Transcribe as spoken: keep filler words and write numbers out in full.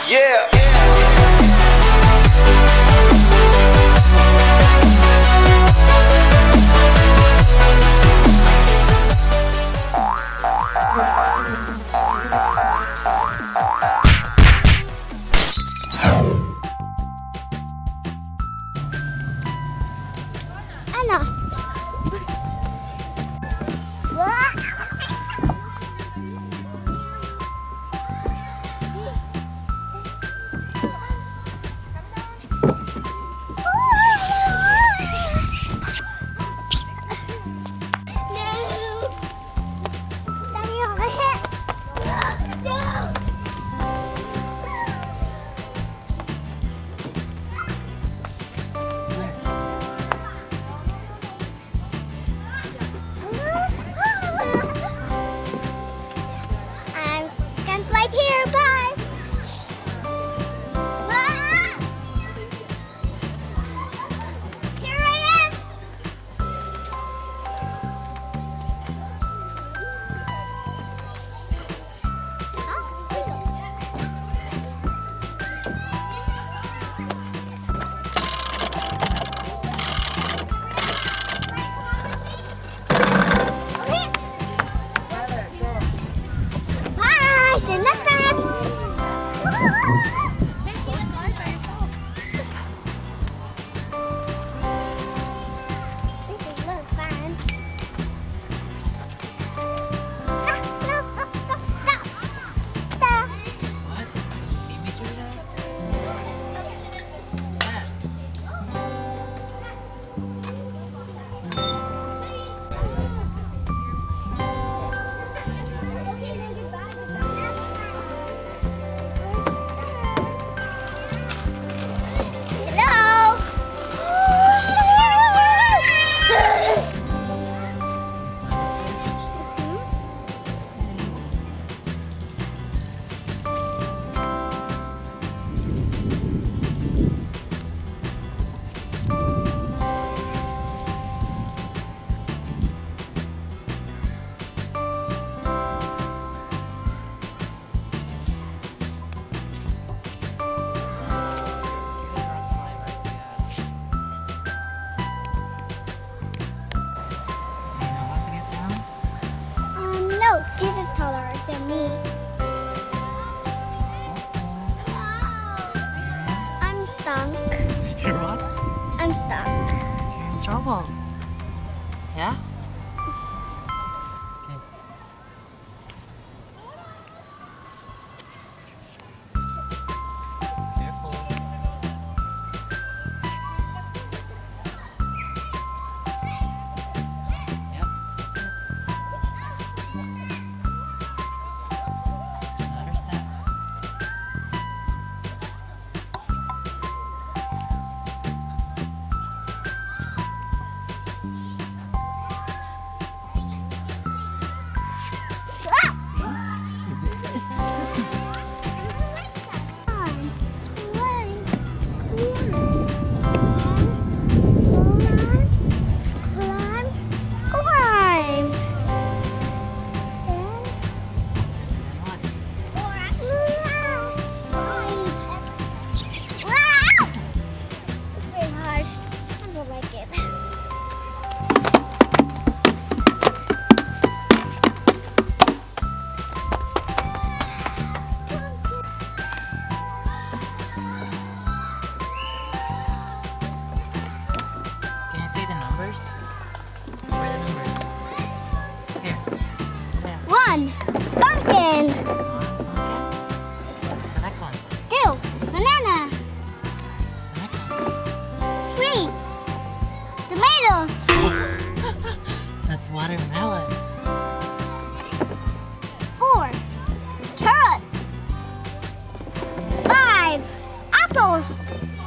Yeah. I lost. Right here, bye. Ah! Here I am. No, Jesus is taller than me. I'm stuck. You're what? I'm stuck. You're in trouble. Yeah? Okay. Careful. Yep, that's it. Another step. See? You did it. Can you say the numbers? Where are the numbers? Here. There. One, pumpkin. One, pumpkin. What's the next one? Two, banana. What's the next one? Three, tomatoes. That's watermelon. Four, carrots. Five, apple.